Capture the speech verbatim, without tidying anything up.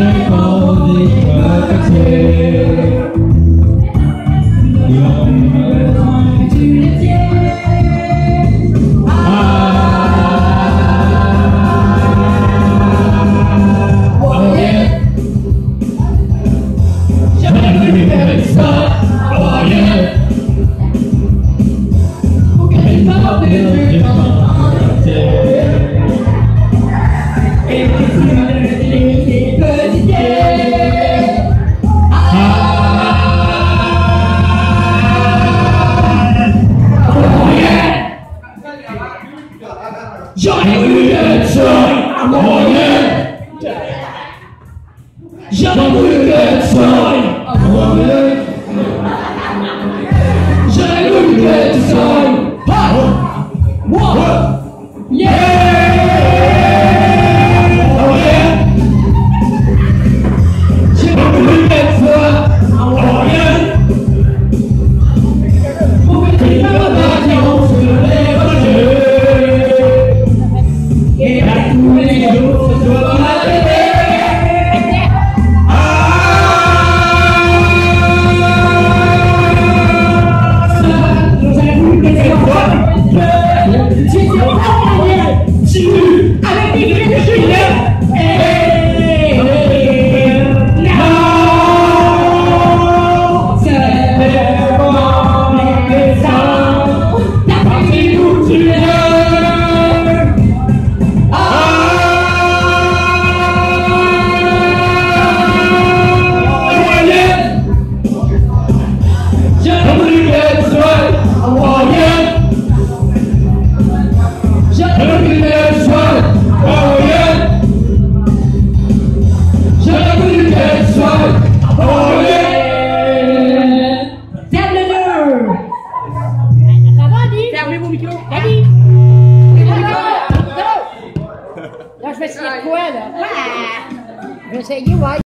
J'aurais voulu être seul à Montréal. J'aurais voulu être seul à Montréal. J'aurais voulu être seul. Ha! Moi! Yeah! Montréal. J'aurais voulu être seul à Montréal. Pour que tu me regardes sur les rochers. Et à tous les jours, je dois m'arrêter. Avec des griffes de Julien. Et non, c'est vraiment méchant. T'as pris où tu es. J'aurais voulu être seul à Montréal. J'aurais voulu être seul à Montréal. J'aurais voulu être seul à Montréal. Ferme le deux. Ça va, Andy? Fermez vos micros. Andy! Là, je vais essayer de quoi, là? Je vais essayer, ouais.